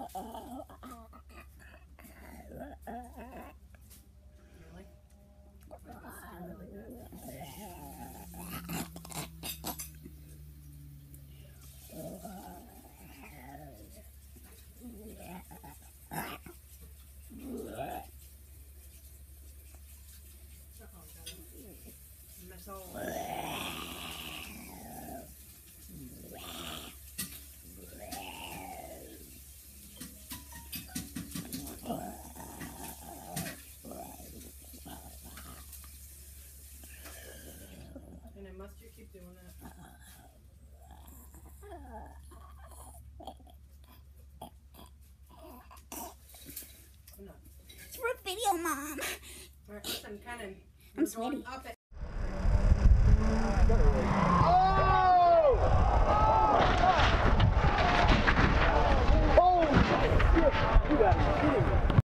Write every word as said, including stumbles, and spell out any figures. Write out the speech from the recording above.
Really? Really good. Miss all. And then must you keep doing that? No. It's for a video, Mom. Alright, listen, kind of. I'm sweaty. Up it. Oh! Oh! Shit! You got me kidding me.